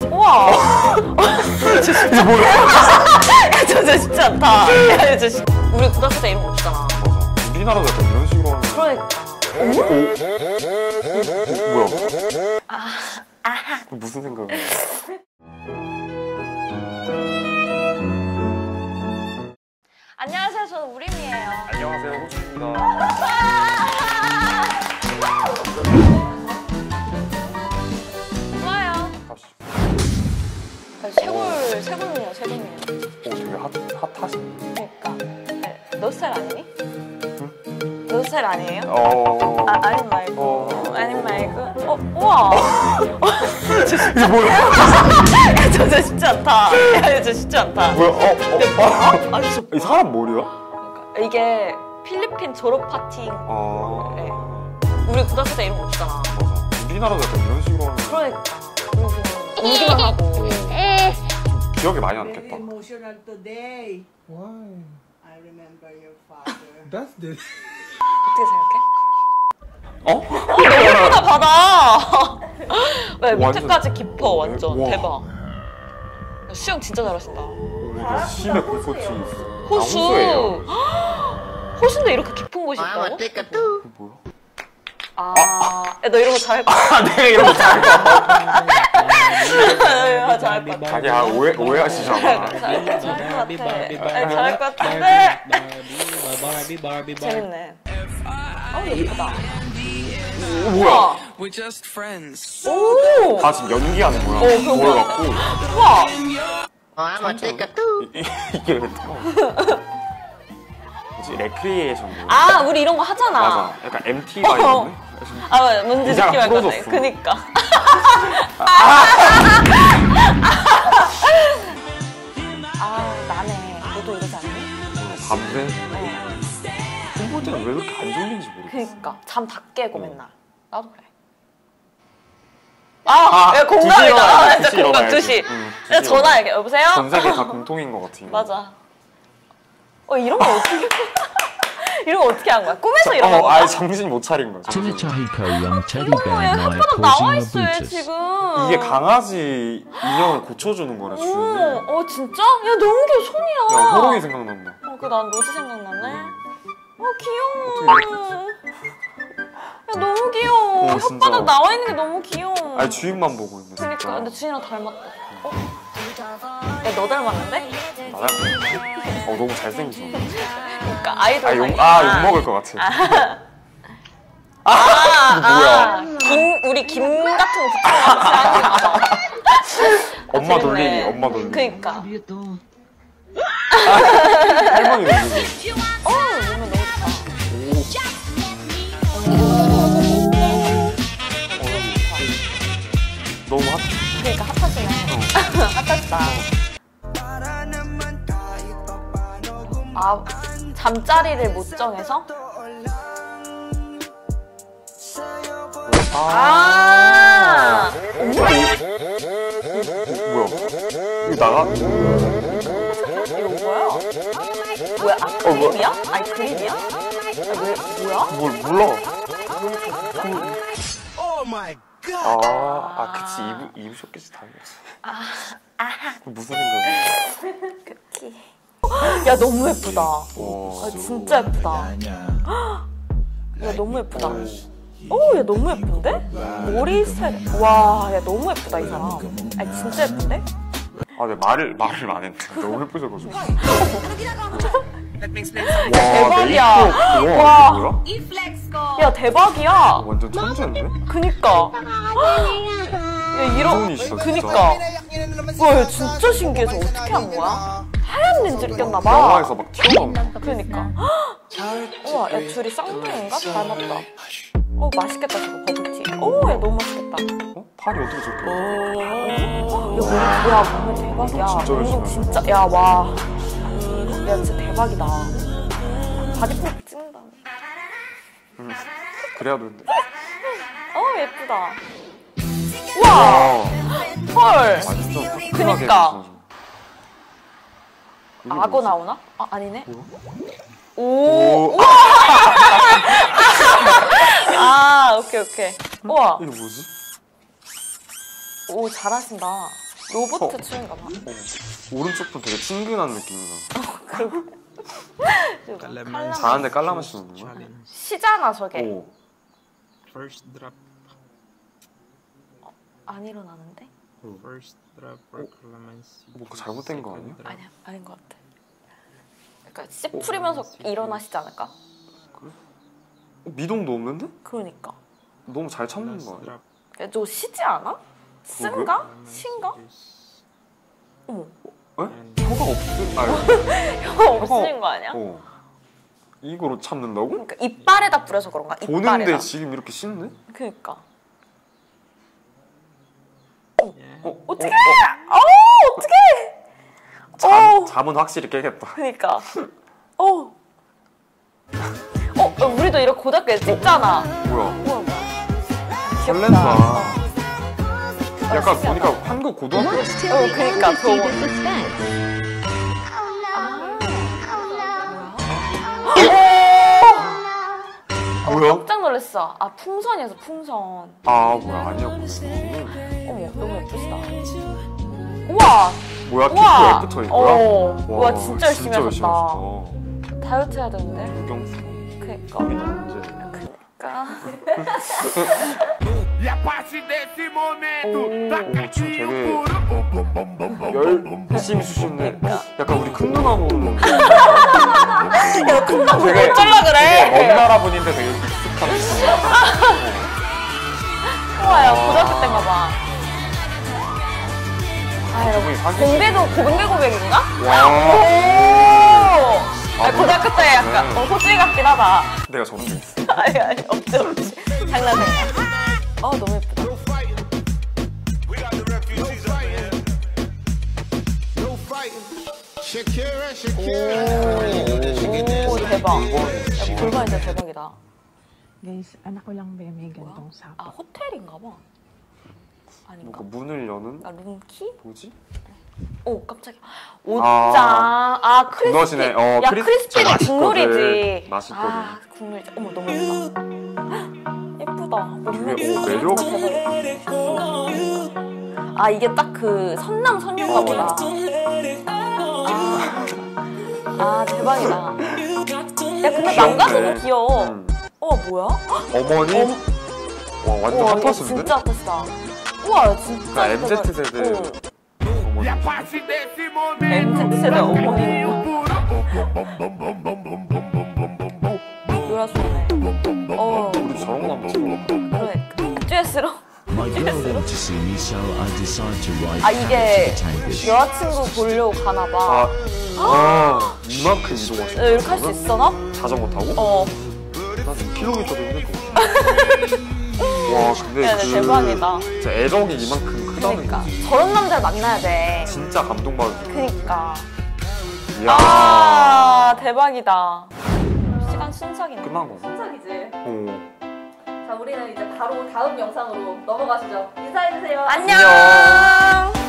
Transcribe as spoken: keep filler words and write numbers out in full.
우와. 이게 뭐야? 야, 저 진짜 쉽지 않다. 야, 저 우리 고등학교 때 이런 거 없잖아. 맞아. 우리나라도 약간 이런 식으로 하는. 그러니까. 오? 오? 뭐야? 아, 아하. 무슨 생각이야? 안녕하세요, 저는 우림이에요. 안녕하세요, 호주입니다. 좋아요. 갑시다. 쇄골, 쇄골이에요, 쇄골이에요. 오, 되게 핫, 핫하신데? 그러니까. 너 스타일 아니니? 응? 너 스타일 아니에요? 어... 아, 아니 말고. 어... 아니 말고. 어, 우와. 이게 뭐야? 야, 저 진짜 쉽지 않다. 야, 저 쉽지 않다. 뭐야? 어? 어? 아, 저... 이 사람 머리야? 그러니까 이게 필리핀 졸업 파티. 아... 네. 우리 고등학교 때 이런 거 없잖아. 맞아. 우리나라도 약간 이런 식으로 하는. 그러니까. 우리 울기만 하고. 기억에 많이 남겠다. Emotional today. Why? I remember your father. That's the. 어떻게 생각해? 어? 어, 너무 예쁘다, 바다! 왜, 완전- 밑에까지 깊어, 완전. 와. 대박. 야, 수영 진짜 잘하신다. 이거 심해 불꽃이 있어. 호수! 아, 호수예요. 호수인데 이렇게 깊은 곳이 있다고? 이게 뭐야? 아, 야, 너 이런 거 잘할 것 같아. 아, 내가 이런 거 잘할 것 같아. 아, 잘할 것 같아. 자기 아, 오해, 오해하시잖아. 잘할 것 같아. 아니, 잘할 것 같은데? 재밌네. 어, 예쁘다. 오, 뭐야? We're just friends. 오! 다 지금 연기하는 거야. 어, 그런 거 갖고 우와! 이게 뭐지? 레크리에이션. 아, 우리 이런 거 하잖아. 맞아. 약간 엠티가 있는데? 아, 맞아. 뭔지 이제랑 느낌 알 것 같아. 풀어줬어. 그니까. 아, 나네. 너도 이러지 않니? 밤새? 볼 때는 왜 그렇게 안 졸린지 모르겠어. 그니까. 잠 다 깨고 어. 맨날. 나도 그래. 아, 아, 야, 두 시 공감이다. 일어나야지, 아, 두 진짜 시 공감 일어나야지. 두 시. 응, 두 야, 시 전화할게. 여보세요? 전 세계 다 공통인 것 같아. 이거. 맞아. 어, 이런 거 어떻게, 이런 거 어떻게 한 거야? 꿈에서 이런 어, 거 아예 정신 못 차린 거야. Tina 정신. Tahiko, young teddy 어, bear 얘 and I are 혓바닥 나와 posing 있어, 얘 our 지금. 이게 강아지 인형을 고쳐주는 거래, 주인이. 어, 어, 진짜? 야, 너무 귀여워, 손이야. 야, 호롱이 생각난다. 어, 그 난 로즈 생각나네. 어, 귀여워. 어떻게 이렇게 야, 너무 귀여워. 어, 진짜. 혓바닥 나와 있는 게 너무 귀여워. 아니, 주인만 보고 있네. 그니까, 진짜. 근데 주인이랑 닮았다. 어? 야, 너 닮았는데? 나야? 어, 너무 잘생겼어. 그니까, 아이돌. 아, 욕, 사이. 아, 욕 먹을 것 같아. 아, 아, 이거 뭐야? 아, 김, 우리 김 같은 거 붙여서 같이 하는 거. 엄마 재밌네. 돌리기, 엄마 돌리기. 그니까. 할머니 돌리기. 어, 몸에 너무 좋다. 너무 핫. 그니까, 핫하시네. 핫하시다. 아, 잠자리를 못 정해서? 아, 어머? 뭐야? 이거 나가? 이거 뭐야? 뭐야? 아, 그림이야? 아니, 그림이야? 아, 왜, 뭐야? 뭘 몰라. Oh my God. 아, 아, 그치. 입으, 입으셨겠지, 당연히. 아, 아하. 무슨 생각이야? 쿠키. 야, 너무 예쁘다. 와. 아, 진짜 예쁘다. 야, 너무 예쁘다. 오, 야, 너무 예쁜데? 머리 스타일. 와, 야, 너무 예쁘다, 이 사람. 아, 진짜 예쁜데? 아, 네, 말을, 말을 안 했는데. 너무 예쁘셔가지고. Let me explain something. 대박이야. 메이크업. 와. 와, 이게 뭐야? 야, 대박이야. 완전 천재인데? 그니까. 야, 이런. 무서운이시다, 그니까. 와, 얘 진짜 신기해서 어떻게 한 거야? 하얀 렌즈를 꼈나봐. 영화에서 막 튀어나온다. 그니까. 우와, 야, 둘이 쌍둥이인가? 닮았다. 어, 맛있겠다, 저거 버블티. 오, 야, 너무 맛있겠다. 어? 팔이 어떻게 저렇게. 야, 야, 몸매 대박이야. 진짜 운동 열심히 진짜, 야, 와. 야, 진짜 대박이다. 바디포즈 찍는다. 응. 그래야 되는데. 어, 예쁘다. 우와! 아, 헐! 완전 화끈하게 그니까. 해주셔서. 이게 악어 뭐지? 나오나? 아, 아니네. 뭐야? 오! 오. 우와! 아, 오케이, 오케이. 우와. 이게 뭐지? 오, 잘하신다. 로봇 어. 춤인가 봐. 어. 오른쪽 분 되게 친근한 느낌이 나. 그리고 잘하는데 깔라마시는 거야? 시잖아 저게. 오. First drop, 안 일어나는데? first drop for clemency. 뭔가 잘못된 거 아니야? 아니야, 아닌 것 같아. 그러니까 씨 뿌리면서 일어나시지 않을까? 어, 미동도 없는데? 그러니까. 너무 잘 참는 거 아니야? 야, 저 쉬지 않아? 쓴가? 신가? 어머, 혀가 없을? 아니. 혀 없으신 거 아니야? 어. 이거로 참는다고? 그러니까 이빨에다 뿌려서 그런가? 이빨에다. 보는데 지금 이렇게 씻네? 그러니까. Yeah. 어? 어떡해! 어, 어, 어떡해! 잠, 어. 잠은 확실히 깨겠다. 그러니까. 어. 어, 어, 우리도 이렇게 고등학교 때 찍잖아. 뭐야? 우와, 뭐야. 설렌다. 어. 약간 신기하다. 보니까 한국 고등학교 Watch to 어, be 그러니까, able to see 그거. the suspense. 뭐야? 깜짝 놀랐어. 아, 풍선이어서 풍선. 아 뭐야 아니었구나. 어머, 너무 예쁘시다. 우와! 뭐야 우와! 키프에 붙어 있는 거야? 어. 와, 진짜 열심히 진짜 열심히 하셨다. 하셨다. 다이어트 해야 되는데. 유경수. 그니까. 우리는 언제? 그니까. E a partir desse momento, tá 오, 춤 되게 puro. 열심히 추시네. 약간 우리 큰 누나하고 야, 큰거 뭐 되게- 어쩌려 먼 그래? 나라 분인데 되게 익숙한 우와, 야, 고등학교 때인가 봐. 아, 저분이 야, 사귀시- 공대도 고백내 고백인가? 와 오! 아, 아, 고등학교 때 약간 네. 어, 호주이 같긴 하다. 내가 저런 적 있어. 아니, 아니, 없지, 없지. 장난, 장난. 아, 너무 예쁘다. We got the refugees up in here. No fighting. Shakira, Shakira. 오, 대박. 야, 골반 진짜 대박이다. Guys, anak ko lang ba may gantong sapo? 아, 호텔인가 봐. 아닌가? 뭔가 문을 여는 아, 룸키? 뭐지? 오, 깜짝이야. 옷장. 아, 크리스피. 그것이네. 어, 야, 크리스피 크리스피는 맛있거든. 국물이지. 맛있거든. 아, 국물이지. 어머, 너무 예쁘다. 예쁘다. 되게 오, 매력. 아, 이게 딱 그 선남 선녀인가 보다. 아, 대박이다. 야, 근데 남가서도 귀여워. 음. 어, 뭐야? 어머니? 어머. 와 완전 우와, 이거 핫하신데? 진짜 핫하시다. 우와, 진짜. 그러니까 엠지 대박. 세대 어. 어머니. E a partir desse momento, 엠지 세대 어머니. 놀아주네. 어, 우리 저런 거 한번 찍어볼까? 그러니까. 듀엣으로. My girl wanted to see me, so I decided to ride 아, back 이게 to the tank. 여자친구 보려고 가나봐. 아, 아 이만큼 이동하시는 야, 이렇게 할 수 있어, 너? 자전거 타고? 어. 난 이 킬로미터도 힘들 것 같아. 와 근데 야, 그 근데 대박이다. 진짜 애정이 이만큼 크다는 그러니까. 게 저런 남자를 만나야 돼. 진짜 감동받을 그니까. 이야 아, 대박이다. 시간 순삭이네. 끝난 건가? 순삭이지. 오. 자, 우리는 이제 바로 다음 영상으로 넘어가시죠. 인사해주세요. 안녕. 안녕.